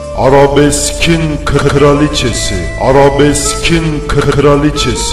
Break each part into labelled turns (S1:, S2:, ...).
S1: Arabeskin kraliçesi, arabeskin kraliçesi.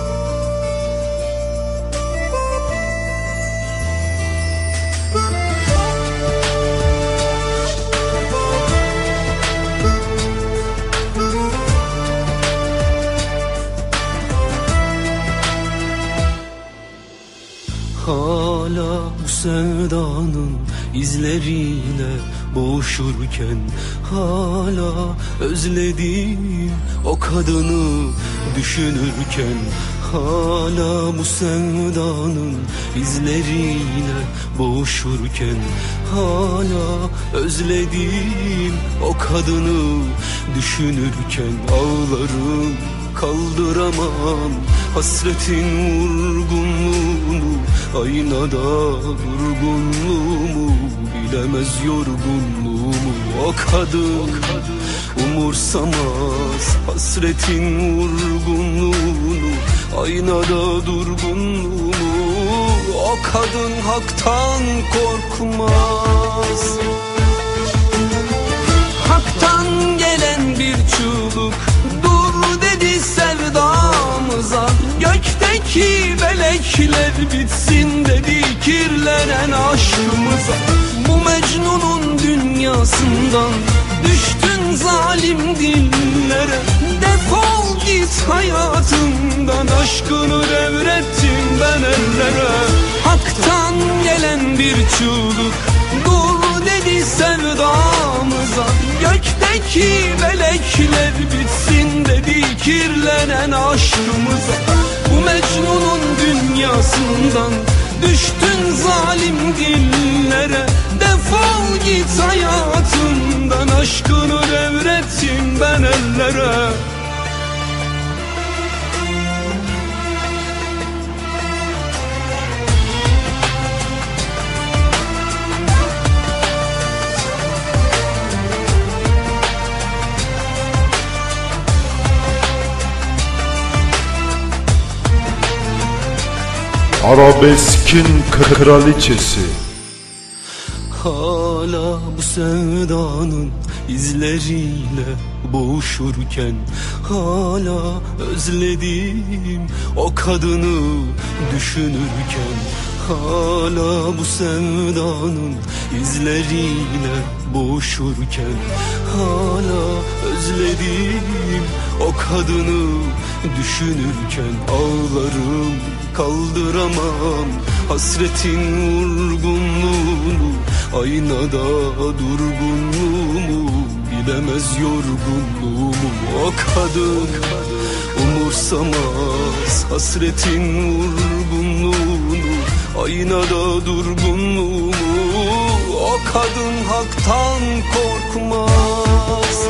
S2: Hala bu sevdanın izleriyle boğuşurken, hala özlediğim o kadını düşünürken, hala bu sevdanın izleriyle boğuşurken, hala özlediğim o kadını düşünürken, ağlarım kaldıramam hasretin vurgunluğunu, aynada durgunluğumu, bilemez yorgunluğumu. O kadın umursamaz hasretin vurgunluğunu, aynada durgunluğumu. O kadın haktan korkmaz. Haktan gelen bir çığlık dur dedi sevdamıza, gökteki melekler bitsin dedi kirlenen aşkımıza. Bu Mecnun'un dünyasından düştün zalim dillere, defol git hayatımdan, aşkını devrettim ben ellere. Haktan gelen bir çığlık dur dedi sevdamıza, gökteki melekler bitsin dedi kirlenen aşkımıza. Bu Mecnun'un dünyasından düştün zalim dillere, defol git hayatımdan, aşkını devrettim ben ellere.
S1: Arabeskin kraliçesi.
S2: Hala bu sevdanın izleriyle boğuşurken, hala özlediğim o kadını düşünürken, hala bu sevdanın izleriyle boğuşurken, hala özlediğim o kadını düşünürken, ağlarım kaldıramam hasretin vurgunluğunu, aynada durgunluğumu, bilemez yorgunluğumu. O kadın umursamaz hasretin vurgunluğunu, aynada durgunluğumu. O kadın haktan korkmaz.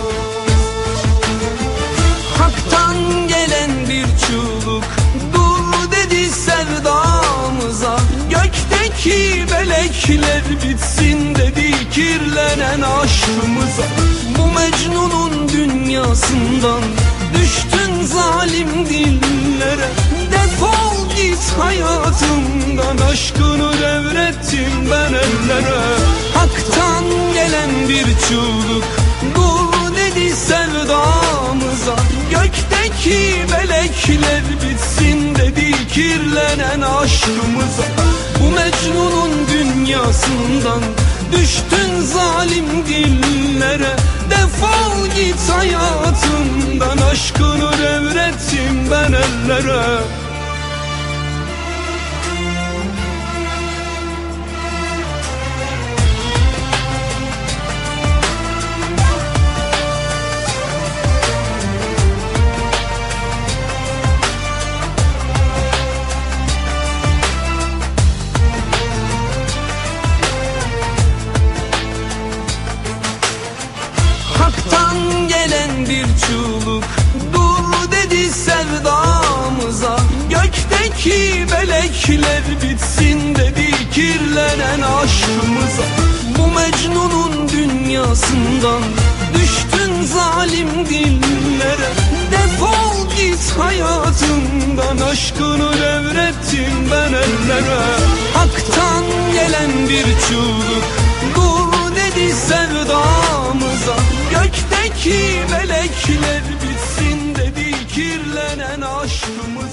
S2: Haktan gelen bir çığlık dur dedi sevdamıza, gökteki melekler bitsin dedi kirlenen aşkımıza. Bu Mecnun'un dünyasından düştün zalim dillere, defol git hayatımdan, aşkını devrettim ben ellere. Haktan gelen gelen bir çığlık, dur dedi sevdamıza. Gökteki melekler bitsin dedi kirlenen aşkımıza. Bu Mecnun'un dünyasından düştün zalim dillere. Defol git hayatımdan, aşkını devrettim ben ellere. Hak'tan gelen bir çığlık, dur dedi sevdamıza. Gökteki melekler bitsin dedi kirlenen aşkımıza. Bu Mecnun'un dünyasından düştün zalim dillere. Defol git hayatımdan, aşkını devrettim ben ellere. Hak'tan gelen bir çığlık, dur dedi sevdamıza. Gökteki melekler bitsin dedi kirlenen aşkımız.